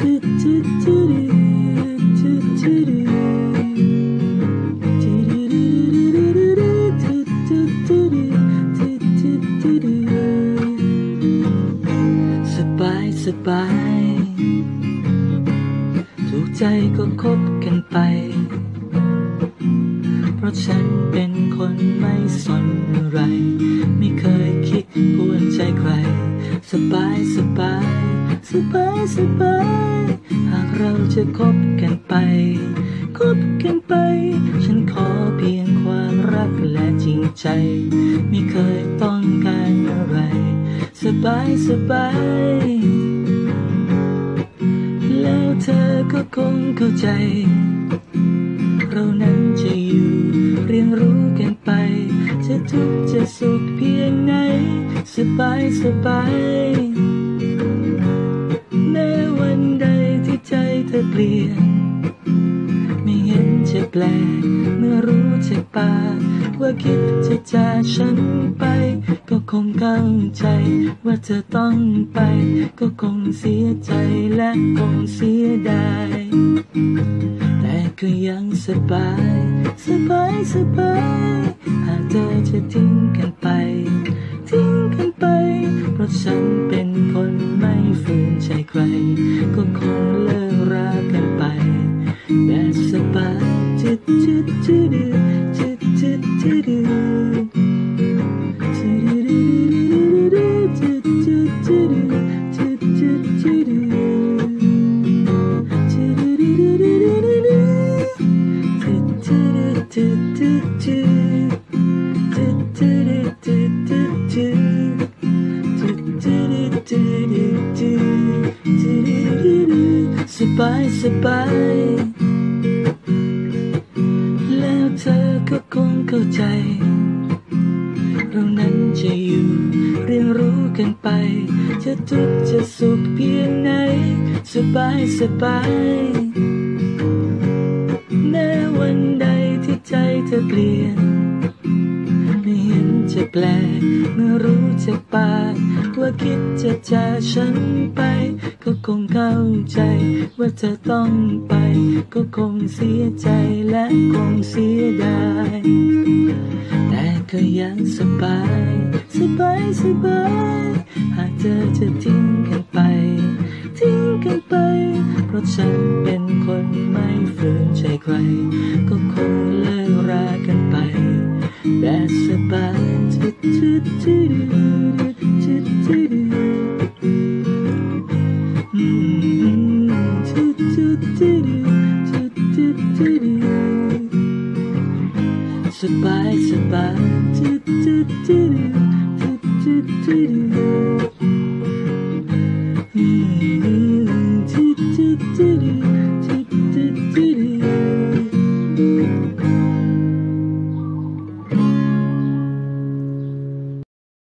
สบายถูกใจก็คบกันไปเพราะฉันเป็นคนไม่สนอะไรไม่เคยคิดกวนใจใครสบายหากเราจะคบกันไปฉันขอเพียงความรักและจริงใจไม่เคยต้องการอะไรสบายแล้วเธอก็คงเข้าใจเรานั้นจะอยู่เรียนรู้กันไปจะทุกข์จะสุขเพียงไหนสบายแม้วันใดที่ใจเธอเปลี่ยนไม่เห็นจะแปลกเมื่อรู้จากปากว่าคิดจะจากฉันไปก็คงเข้าใจว่าเธอต้องไปก็คงเสียใจและคงเสียดายแต่ก็ยังสบายหากเธอจะทิ้งกันไปเพราะฉันเป็นคนไม่ฝืนใจใครก็คงเลิกรากันไปแบบสบายสบายแล้วเธอก็คงเข้าใจเรานั้นจะอยู่เรียนรู้กันไปจะทุกข์จะสุขเพียงไหนสบายแม้วันใดที่ใจเธอเปลี่ยนไม่เห็นจะแปลกเมื่อรู้จากปากว่าคิดจะจากฉันไปก็คงเข้าใจว่าเธอต้องไปก็คงเสียใจและคงเสียดายแต่ก็ยังสบายหากเธอจะทิ้งกันไปเพราะฉันเป็นคนไม่ฝืนใจใครก็คงเลิกรากันไปแบบสบายสบาย